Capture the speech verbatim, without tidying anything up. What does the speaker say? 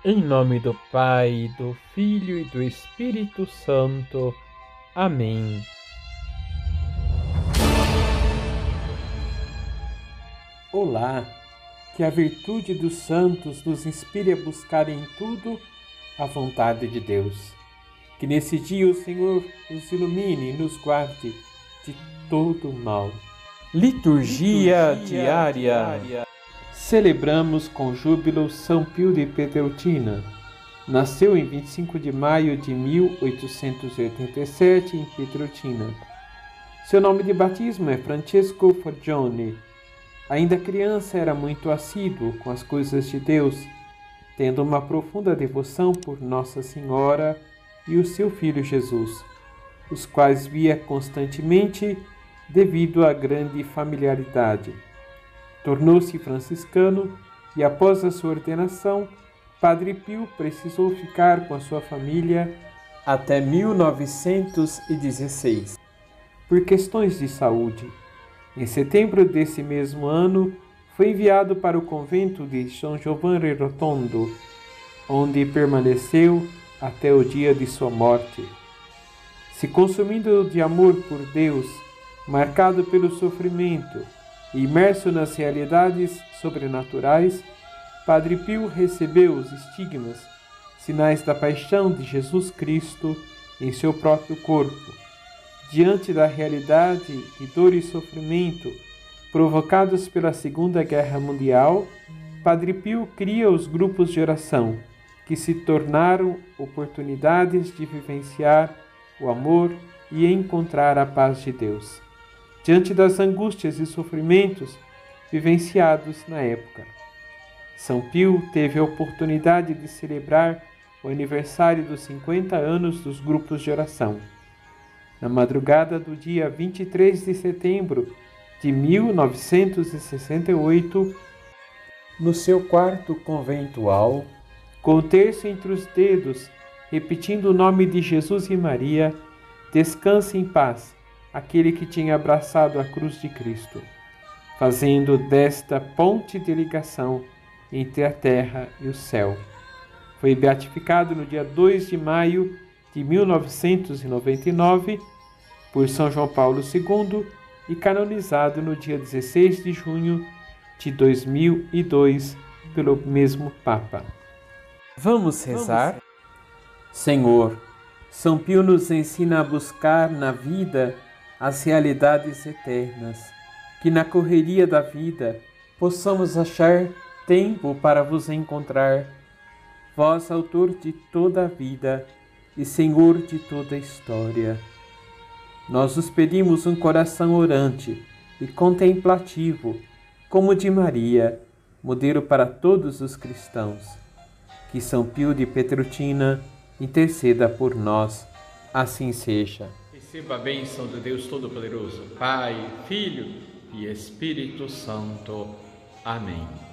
Em nome do Pai, do Filho e do Espírito Santo. Amém. Olá, que a virtude dos santos nos inspire a buscar em tudo a vontade de Deus. Que nesse dia o Senhor nos ilumine e nos guarde de todo mal. Liturgia, Liturgia diária. diária. Celebramos com júbilo São Pio de Pietrelcina. Nasceu em vinte e cinco de maio de mil oitocentos e oitenta e sete em Pietrelcina. Seu nome de batismo é Francesco Forgione. Ainda criança era muito assíduo com as coisas de Deus, tendo uma profunda devoção por Nossa Senhora e o seu filho Jesus, os quais via constantemente devido à grande familiaridade. Tornou-se franciscano e, após a sua ordenação, Padre Pio precisou ficar com a sua família até mil novecentos e dezesseis, por questões de saúde. Em setembro desse mesmo ano, foi enviado para o convento de São Giovanni Rotondo, onde permaneceu até o dia de sua morte. Se consumindo de amor por Deus, marcado pelo sofrimento e imerso nas realidades sobrenaturais, Padre Pio recebeu os estigmas, sinais da paixão de Jesus Cristo em seu próprio corpo. Diante da realidade de dor e sofrimento provocados pela Segunda Guerra Mundial, Padre Pio cria os grupos de oração, que se tornaram oportunidades de vivenciar o amor e encontrar a paz de Deus, diante das angústias e sofrimentos vivenciados na época. São Pio teve a oportunidade de celebrar o aniversário dos cinquenta anos dos grupos de oração. Na madrugada do dia vinte e três de setembro de mil novecentos e sessenta e oito, no seu quarto conventual, com o terço entre os dedos, repetindo o nome de Jesus e Maria, descanse em paz aquele que tinha abraçado a cruz de Cristo, fazendo desta ponte de ligação entre a terra e o céu. Foi beatificado no dia dois de maio de mil novecentos e noventa e nove por São João Paulo segundo e canonizado no dia dezesseis de junho de dois mil e dois pelo mesmo Papa. Vamos rezar? Vamos. Senhor, São Pio nos ensina a buscar na vida as realidades eternas, que na correria da vida possamos achar tempo para vos encontrar, vós, autor de toda a vida e Senhor de toda a história. Nós os pedimos um coração orante e contemplativo, como o de Maria, modelo para todos os cristãos. Que São Pio de Pietrelcina interceda por nós. Assim seja. Receba a bênção de Deus Todo-Poderoso, Pai, Filho e Espírito Santo. Amém.